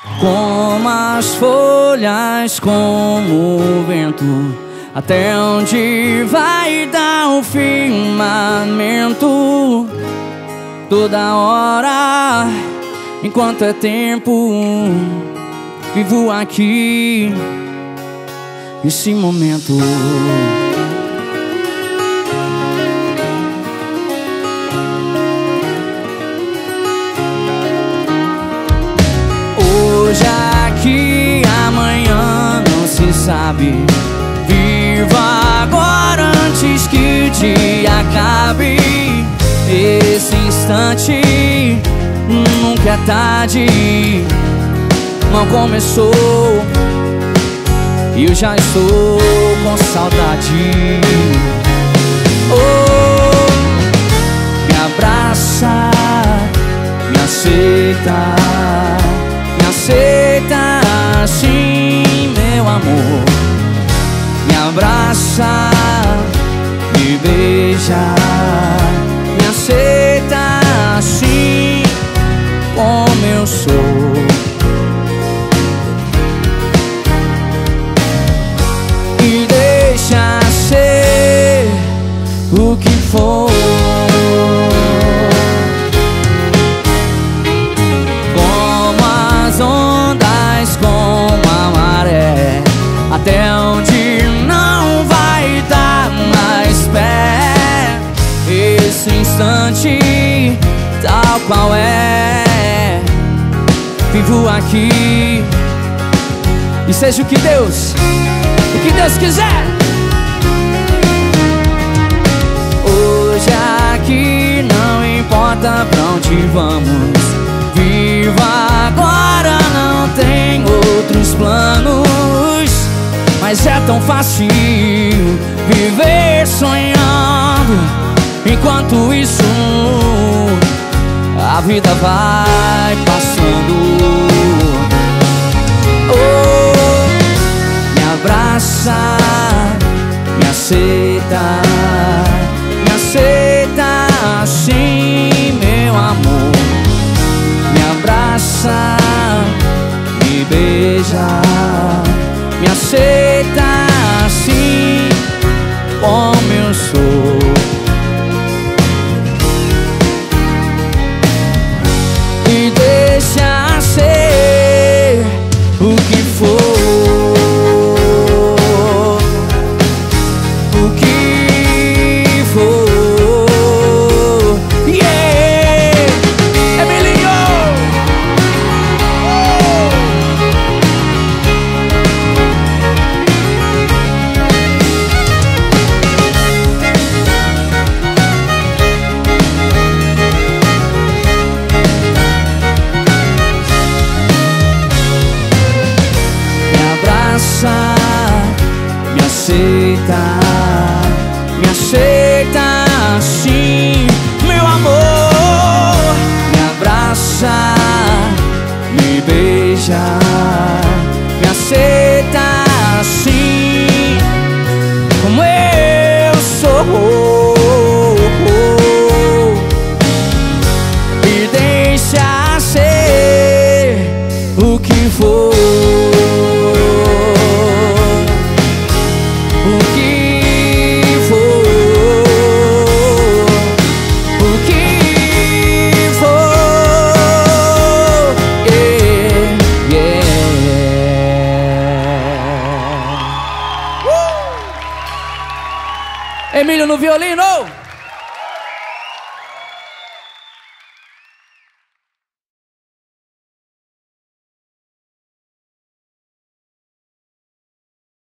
Como as folhas, como o vento, até onde vai dar o firmamento? Toda hora, enquanto é tempo, vivo aqui, esse momento. Hoje aqui, amanhã não se sabe. Viva agora antes que o dia acabe. Esse instante nunca é tarde. Mal começou e eu já estou com saudade. Oh, me abraça, me aceita. Me aceita assim, meu amor. Me abraça, me beija. Me aceita assim, como eu sou. E deixa ser o que for. Até onde não vai dar mais pé. Esse instante, tal qual é, vivo aqui. E seja o que Deus quiser. Hoje aqui não importa pra onde vamos. Viva agora, não tem outros planos. Mas é tão fácil viver sonhando. Enquanto isso, a vida vai passando. Oh, me abraça, me aceita. Me aceita assim, meu amor. Me abraça, me beija. Me aceita assim, como eu sou. E deixa ser o que for. O que for. Yeah! Emilinho! Me aceita assim, meu amor. Me abraça, me beija. Me aceita assim, como eu sou. E deixa ser o que for. Emílio no violino!